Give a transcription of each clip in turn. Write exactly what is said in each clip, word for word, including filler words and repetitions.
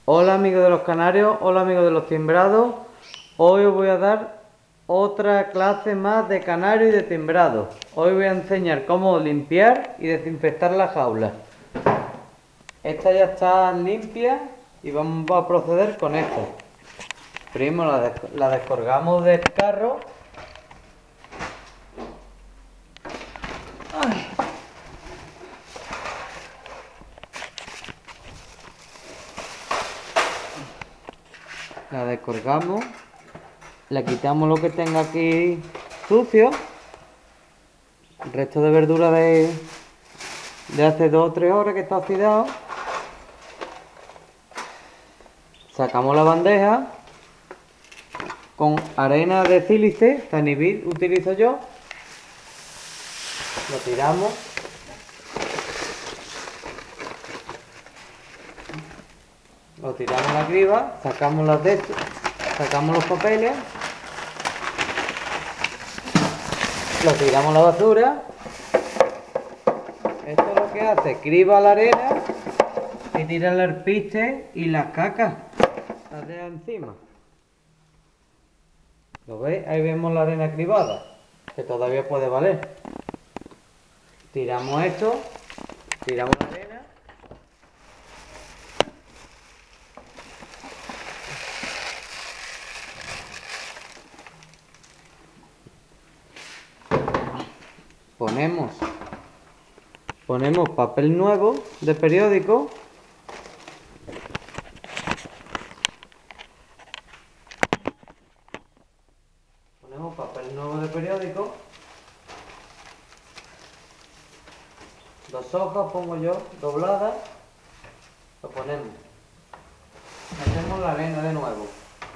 Hola amigos de los canarios, hola amigos de los timbrados. Hoy os voy a dar otra clase más de canario y de timbrado. Hoy voy a enseñar cómo limpiar y desinfectar la jaula. Esta ya está limpia y vamos a proceder con esto. Primero la, des la descolgamos del carro. Ay. La descolgamos, le quitamos lo que tenga aquí sucio, el resto de verdura de, de hace dos o tres horas que está oxidado. Sacamos la bandeja con arena de sílice, Tanibit utilizo yo, lo tiramos, lo tiramos a la criba, sacamos las de sacamos los papeles, lo tiramos a la basura. Esto es lo que hace, criba la arena y tira el alpiste y las cacas, las de encima. ¿Lo veis? Ahí vemos la arena cribada, que todavía puede valer. Tiramos esto, tiramos la arena. Ponemos, ponemos papel nuevo de periódico. Ponemos papel nuevo de periódico. Dos hojas pongo yo, dobladas. Lo ponemos. Hacemos la arena de nuevo.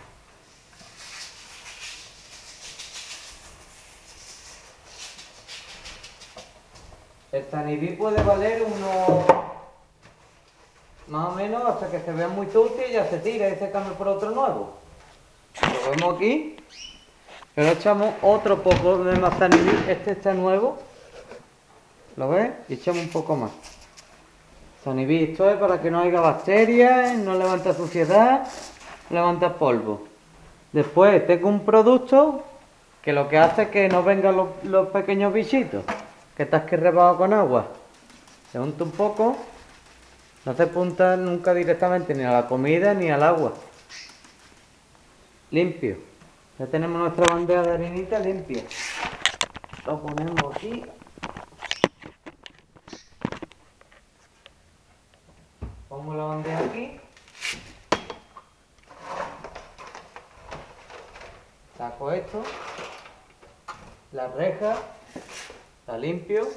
El Tanibí puede valer unos... más o menos hasta que se vea muy sucio y ya se tira y se cambia por otro nuevo. Lo vemos aquí. Pero echamos otro poco de más Tanibí. Este está nuevo. ¿Lo ves? Y echamos un poco más. Tanibí, esto es para que no haya bacterias, no levanta suciedad, levanta polvo. Después tengo un producto que lo que hace es que no vengan los, los pequeños bichitos, que estás que rebajado con agua. Se unta un poco, no se punta nunca directamente ni a la comida ni al agua. Limpio. Ya tenemos nuestra bandeja de harinita limpia. Lo ponemos aquí. Pongo la bandeja aquí. Saco esto. La reja. La limpio.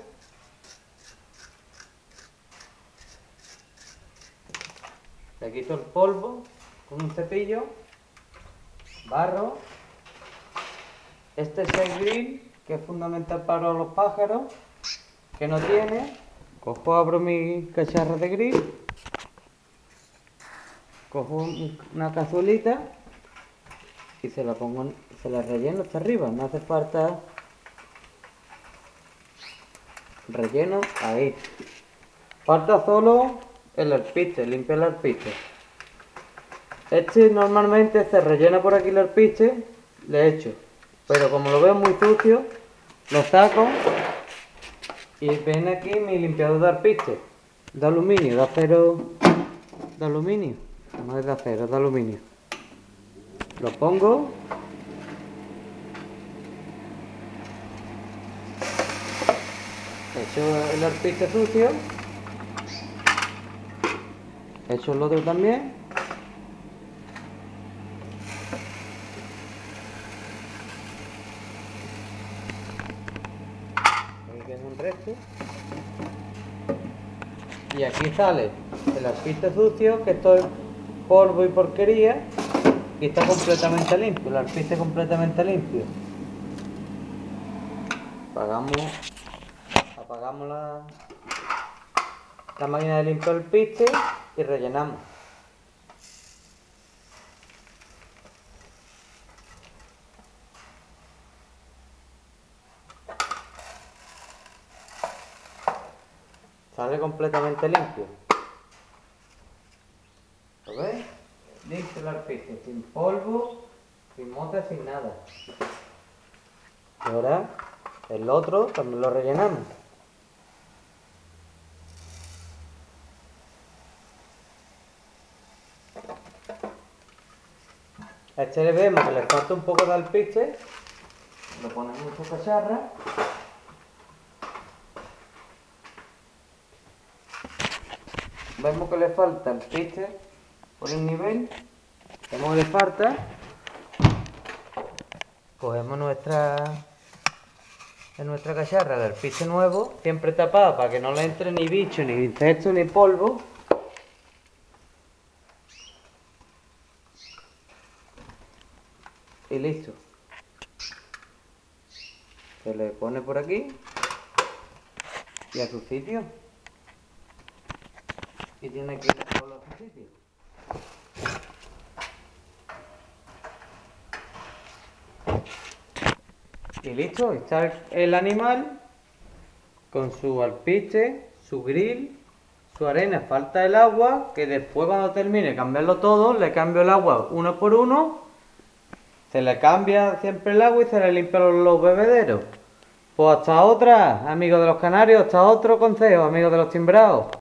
Le quito el polvo con un cepillo. Barro. Este es el grill, que es fundamental para los pájaros, que no tiene. Cojo, abro mi cacharra de grill. Cojo una cazuelita y se la pongo, se la relleno hasta arriba. No hace falta relleno ahí. Falta solo el alpiste, limpia el alpiste. Este normalmente se rellena por aquí el alpiste, le echo. Pero como lo veo muy sucio, lo saco y viene aquí mi limpiador de alpiste. De aluminio, de acero, de aluminio. No es de acero, es de aluminio. Lo pongo. Echo el alpiste sucio. Echo el otro también. Ahí queda un resto. Y aquí sale el alpiste sucio, que esto es polvo y porquería. Y está completamente limpio, el alpiste completamente limpio. Apagamos, apagamos la, la máquina de limpiar el alpiste y rellenamos. Sale completamente limpio. ¿Lo veis? Listo el alpiste, sin polvo, sin mota, sin nada. Y ahora el otro también lo rellenamos. A este le vemos que le falta un poco de alpiste, lo ponemos en su cacharra. Vemos que le falta alpiste por el nivel, vemos que le falta, cogemos nuestra, en nuestra cacharra el alpiste nuevo, siempre tapado para que no le entre ni bicho, ni insecto, ni polvo. Y listo. Se le pone por aquí y a su sitio. Y tiene que ir a su sitio. Y listo, está el animal con su alpiste, su grill, su arena. Falta el agua, que después cuando termine cambiarlo todo, le cambio el agua uno por uno. Se le cambia siempre el agua y se le limpia los, los bebederos. Pues hasta otra, amigos de los canarios, hasta otro consejo, amigos de los timbrados.